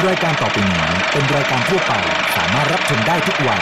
รายการต่อไปนี้เป็นรายการทั่วไปสามารถรับชมได้ทุกวัย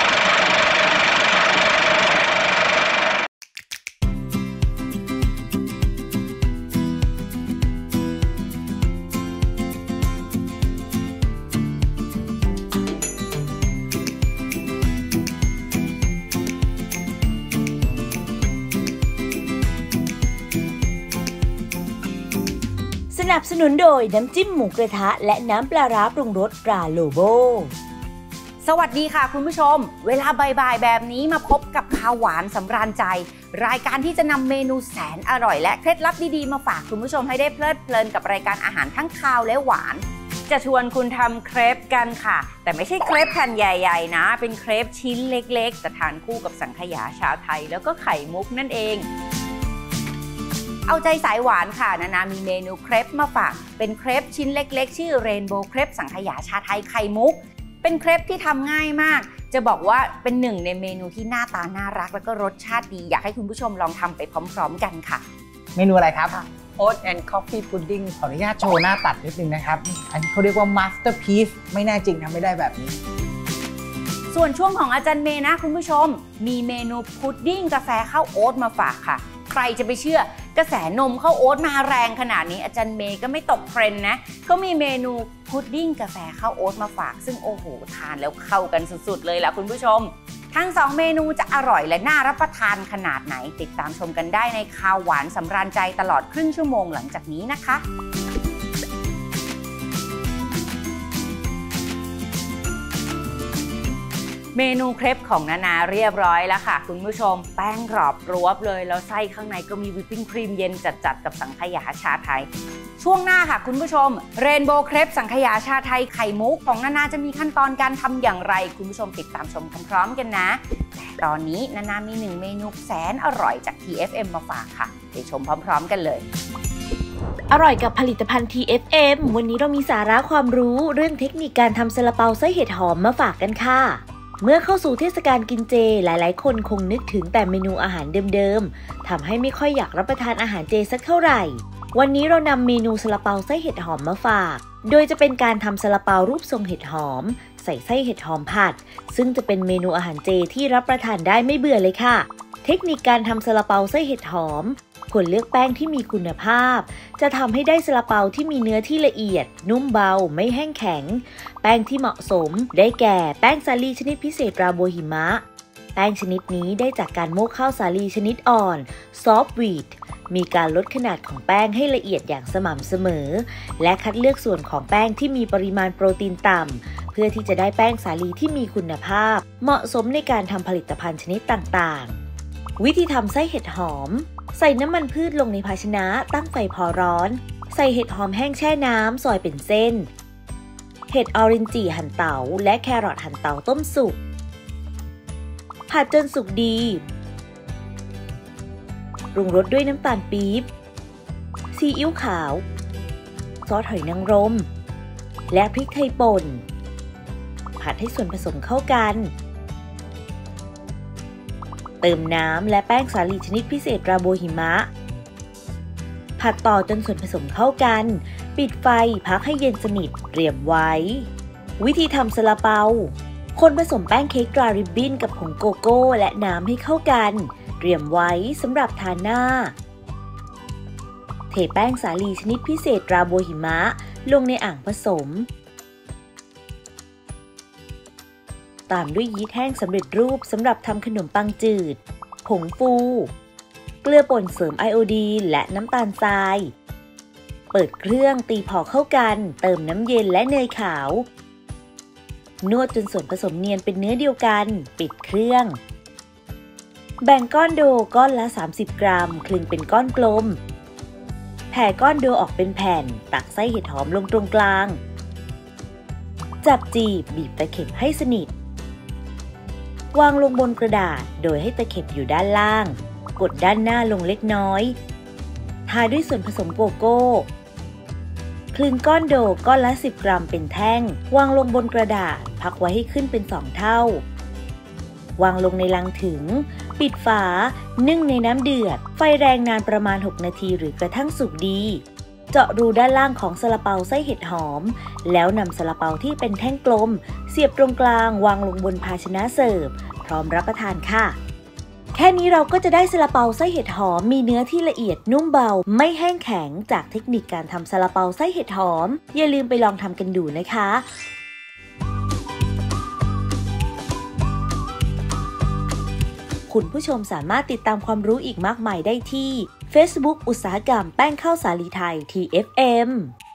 สนับสนุนโดยน้ำจิ้มหมูกระทะและน้ำปลาร้าปรุงรสตราโลโบสวัสดีค่ะคุณผู้ชมเวลาบ่ายๆแบบนี้มาพบกับข้าวหวานสำราญใจรายการที่จะนำเมนูแสนอร่อยและเคล็ดลับดีๆมาฝากคุณผู้ชมให้ได้เพลิดเพลินกับรายการอาหารทั้งคาวและหวานจะชวนคุณทำเครปกันค่ะแต่ไม่ใช่เครปแผ่นใหญ่ๆนะเป็นเครปชิ้นเล็กๆจะทานคู่กับสังขยาชาวไทยแล้วก็ไข่มุกนั่นเองเอาใจสายหวานค่ะนานามีเมนูเครปมาฝากเป็นเครปชิ้นเล็กๆชื่อเรนโบว์เครปสังขยาชาไทยไข่มุกเป็นเครปที่ทำง่ายมากจะบอกว่าเป็นหนึ่งในเมนูที่หน้าตาน่ารักแล้วก็รสชาติดีอยากให้คุณผู้ชมลองทำไปพร้อมๆกันค่ะเมนูอะไรครับ Oat and Coffee Pudding ขออนุญาตโชว์หน้าตัดนิดนึงนะครับอันนี้เขาเรียกว่า Masterpiece ไม่แน่จริงทำไม่ได้แบบนี้ส่วนช่วงของอาจารย์เมย์นะคุณผู้ชมมีเมนูพุดดิ้งกาแฟข้าวโอ๊ตมาฝากค่ะใครจะไปเชื่อกระแสนมข้าวโอ๊ตมาแรงขนาดนี้อาจารย์เมย์ก็ไม่ตกเทรนด์นะเขามีเมนูพุดดิ้งกาแฟข้าวโอ๊ตมาฝากซึ่งโอ้โหทานแล้วเข้ากันสุดๆเลยล่ะคุณผู้ชมทั้ง2เมนูจะอร่อยและน่ารับประทานขนาดไหนติดตามชมกันได้ในข้าวหวานสำราญใจตลอดครึ่งชั่วโมงหลังจากนี้นะคะเมนูเครปของนานาเรียบร้อยแล้วค่ะคุณผู้ชมแป้งกรอบรวบเลยแล้วไส้ข้างในก็มีวิปปิ้งครีมเย็นจัดๆกับสังขยาชาไทยช่วงหน้าค่ะคุณผู้ชมเรนโบว์เครปสังขยาชาไทยไข่มุกของนานาจะมีขั้นตอนการทำอย่างไรคุณผู้ชมติดตามชมพร้อมๆกันนะแต่ตอนนี้นานามี1เมนูแสนอร่อยจาก TFM มาฝากค่ะไปชมพร้อมๆกันเลยอร่อยกับผลิตภัณฑ์ TFM วันนี้เรามีสาระความรู้เรื่องเทคนิคการทำซาลาเปาไส้เห็ดหอมมาฝากกันค่ะเมื่อเข้าสู่เทศกาลกินเจหลายๆคนคงนึกถึงแต่เมนูอาหารเดิมๆทำให้ไม่ค่อยอยากรับประทานอาหารเจสักเท่าไหร่วันนี้เรานำเมนูซาลาเปาไส้เห็ดหอมมาฝากโดยจะเป็นการทำซาลาเปารูปทรงเห็ดหอมใส่ไส้เห็ดหอมผัดซึ่งจะเป็นเมนูอาหารเจที่รับประทานได้ไม่เบื่อเลยค่ะเทคนิคการทำซาลาเปาไส้เห็ดหอมควรเลือกแป้งที่มีคุณภาพจะทำให้ได้ซาลาเปาที่มีเนื้อที่ละเอียดนุ่มเบาไม่แห้งแข็งแป้งที่เหมาะสมได้แก่แป้งสาลีชนิดพิเศษราโบหิมะแป้งชนิดนี้ได้จากการโม่ข้าวสาลีชนิดอ่อนซอฟต์วีทมีการลดขนาดของแป้งให้ละเอียดอย่างสม่ำเสมอและคัดเลือกส่วนของแป้งที่มีปริมาณโปรตีนต่ำเพื่อที่จะได้แป้งสาลีที่มีคุณภาพเหมาะสมในการทำผลิตภัณฑ์ชนิดต่างๆวิธีทำไส้เห็ดหอมใส่น้ำมันพืชลงในภาชนะตั้งไฟพอร้อนใส่เห็ดหอมแห้งแช่น้ำซอยเป็นเส้นเห็ดออรินจิหั่นเต๋าและแครอทหั่นเต๋าต้มสุกผัดจนสุกดีปรุงรสด้วยน้ำตาลปี๊บซีอิ๊วขาวซอสหอยนางรมและพริกไทยป่นผัดให้ส่วนผสมเข้ากันเติมน้ำและแป้งสาลีชนิดพิเศษราโบหิมะผัดต่อจนส่วนผสมเข้ากันปิดไฟพักให้เย็นสนิทเตรียมไว้วิธีทำซาลาเปาคนผสมแป้งเค้กตราริบบิ้นกับผงโกโก้และน้ำให้เข้ากันเตรียมไว้สำหรับทานหน้าเทแป้งสาลีชนิดพิเศษราโบหิมะลงในอ่างผสมตามด้วยยีสต์แห้งสำเร็จรูปสำหรับทำขนมปังจืดผงฟูเกลือป่นเสริมไอโอดีนและน้ำตาลทรายเปิดเครื่องตีพอเข้ากันเติมน้ำเย็นและเนยขาวนวดจนส่วนผสมเนียนเป็นเนื้อเดียวกันปิดเครื่องแบ่งก้อนโดก้อนละ30 กรัมคลึงเป็นก้อนกลมแผ่ก้อนโดออกเป็นแผ่นตักไส้เห็ดหอมลงตรงกลางจับจีบบีบตะเข็บให้สนิทวางลงบนกระดาษโดยให้ตะเข็บอยู่ด้านล่างกดด้านหน้าลงเล็กน้อยทาด้วยส่วนผสมโกโก้คลึงก้อนโดก้อนละ10 กรัมเป็นแท่งวางลงบนกระดาษพักไว้ให้ขึ้นเป็น2 เท่าวางลงในลังถึงปิดฝานึ่งในน้ำเดือดไฟแรงนานประมาณ6 นาทีหรือกระทั่งสุกดีเจาะรูด้านล่างของซาลาเปาไส้เห็ดหอมแล้วนำซาลาเปาที่เป็นแท่งกลมเสียบตรงกลางวางลงบนภาชนะเสิร์ฟพร้อมรับประทานค่ะแค่นี้เราก็จะได้ซาลาเปาไส้เห็ดหอมมีเนื้อที่ละเอียดนุ่มเบาไม่แห้งแข็งจากเทคนิคการทำซาลาเปาไส้เห็ดหอมอย่าลืมไปลองทำกันดูนะคะคุณผู้ชมสามารถติดตามความรู้อีกมากมายได้ที่ Facebook อุตสาหกรรมแป้งข้าวสาลีไทย TFM